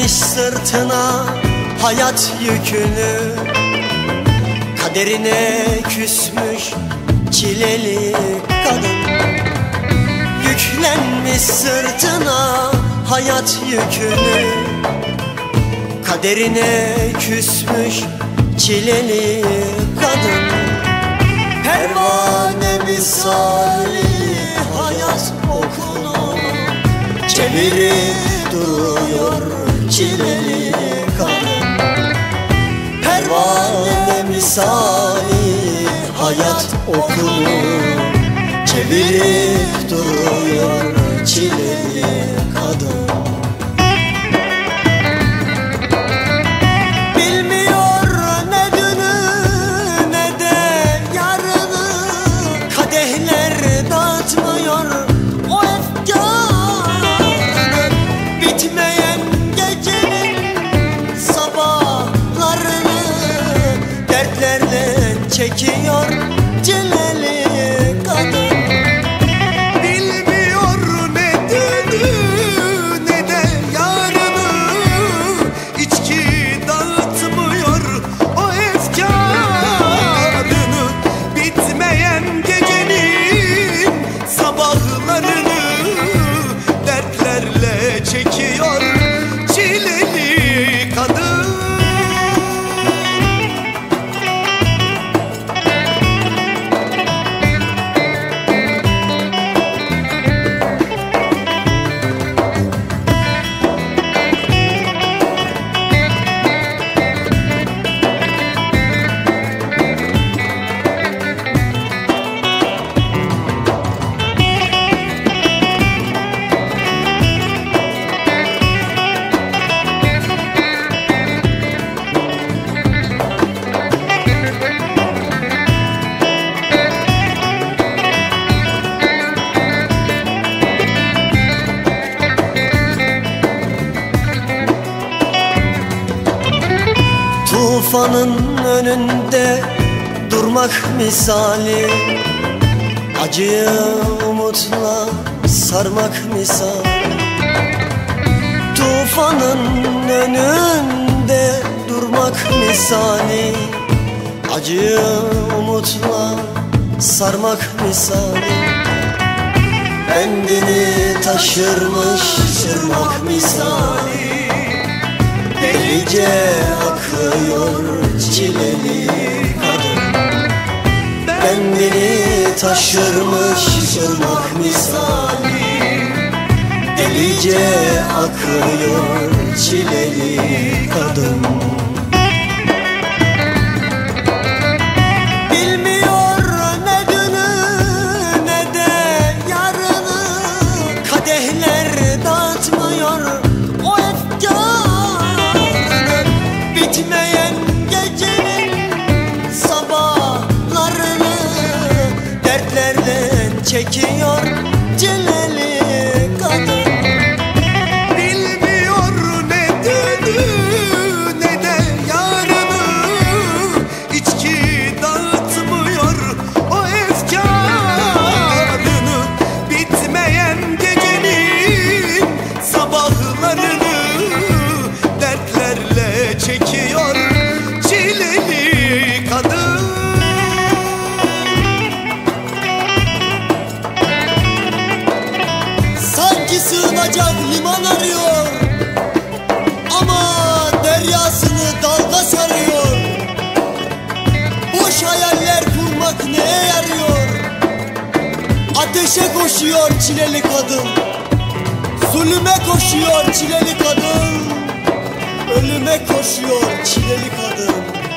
Yüklenmiş sırtına hayat yükünü, kaderine küsmüş çileli kadın. Yüklenmiş sırtına hayat yükünü, kaderine küsmüş çileli kadın. Pervane misali hayat okunu çevirip duruyor çileli kadın. Pervane misali hayat okunu çevirip duruyor çileli kadın. Bilmiyor ne dünü ne de yarını, kadehler dağıtmıyor o efkarını. Bitmeyen gecenin sabahlarını dertlerle çekiyor çileli kadın. Bilmiyor ne dünü ne de yarını, içki dağıtmıyor o efkarını. Bitmeyen gecenin sabahlarını dertlerle çekiyor çileli kadın. Tufanın önünde durmak misali, acıyı umutla sarmak misali. Tufanın önünde durmak misali, acıyı umutla sarmak misali. Bendini taşırmış ırmak misali, delice akıyor çileli kadın. Bendini taşırmış ırmak misali, delice akıyor çileli kadın. Bilmiyor ne dünü ne de yarını, kadehler dağıtmıyor o efkarını. Bitmeyen gecenin sabahlarını dertlerden çekiyor çileli kadın. Bilmiyor ne dünü ne de yarını, içki dağıtmıyor o efkarını. Bitmeyen gecenin sabahlarını dertlerle çekiyor çileli kadın. Sanki sığınacak liman arıyor ama deryasını dalga sarıyor. Boş hayaller kurmak neye yarıyor? Ateşe koşuyor çileli kadın, zulüme koşuyor çileli kadın, ölüme koşuyor çileli kadın.